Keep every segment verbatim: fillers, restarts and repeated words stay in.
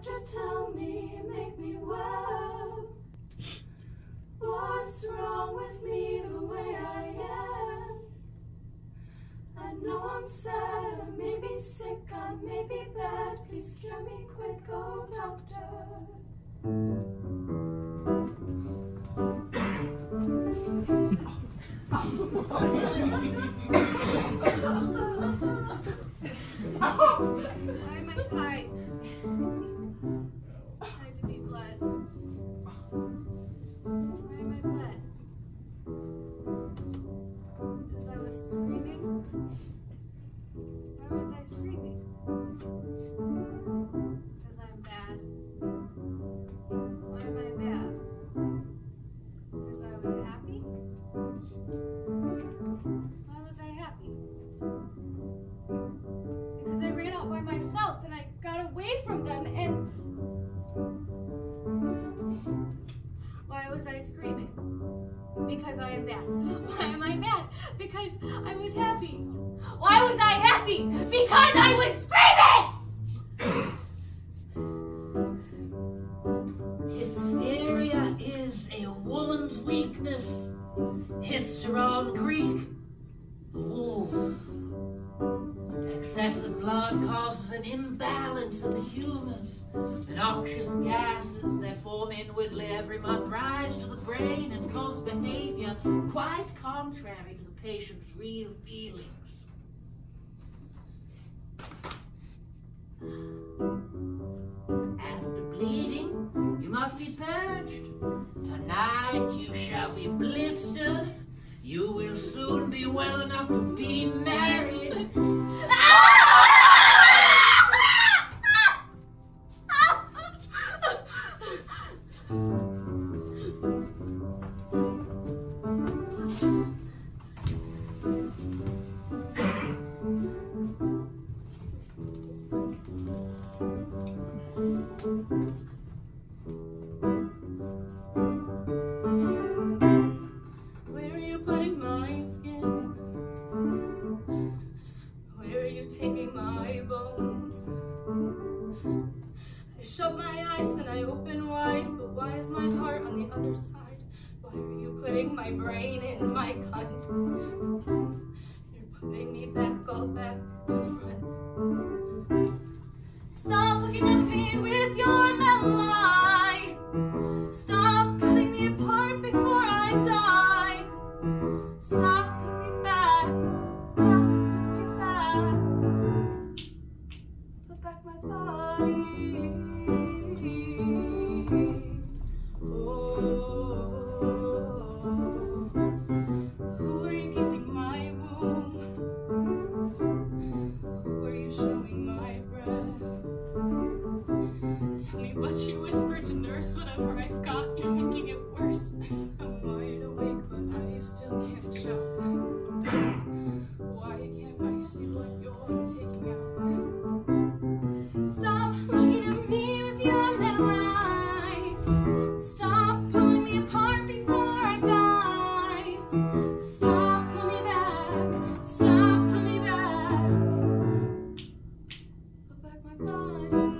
doctor, tell me, make me well. What's wrong with me the way I am? I know I'm sad, I may be sick, I may be bad. Please cure me quick, oh doctor. Why am I tied? Tied to be bled. Why am I bled? Because I was screaming? Why was I screaming? Because I'm bad. Why am I bad? Because I was happy? Why was I happy? Because I ran out by myself and I got away from them and... Why was I screaming? Because I am bad. Why am I mad? Because I was happy. Why was I happy? Because I was screaming! Hysteria is a woman's weakness. Hysteron Greek. Oh. Excessive blood causes an imbalance in the humors. The noxious gases that form inwardly every month rise to the brain and cause behavior quite contrary to the patient's real feelings. After bleeding, you must be purged. Tonight you shall be blistered. You will soon be well enough to be married. My brain in my cunt. You're putting me back, all back to front. Stop looking at me with your metal eye. Stop cutting me apart before I die. Stop putting me back. Stop putting me back. Put back my body. Oh. But you whisper to nurse whatever I've got, you're making it worse. I'm wide awake, but I still can't shout. Why can't I see what you're taking out? Stop looking at me with your metal eye. Stop pulling me apart before I die. Stop, pull me back. Stop, pull me back. Put back my body.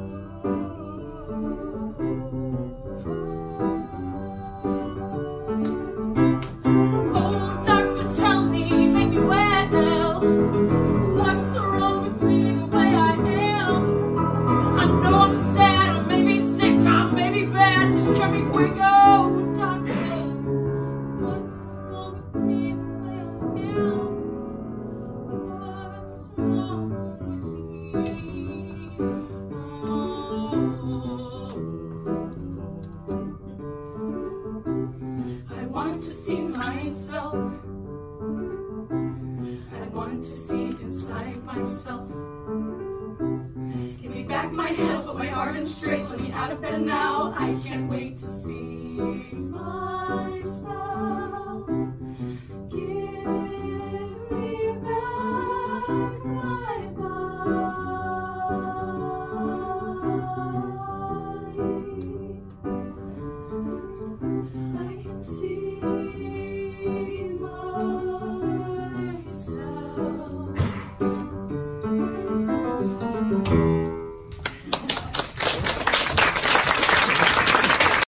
Straight, let me out of bed now. I can't wait to see myself. Give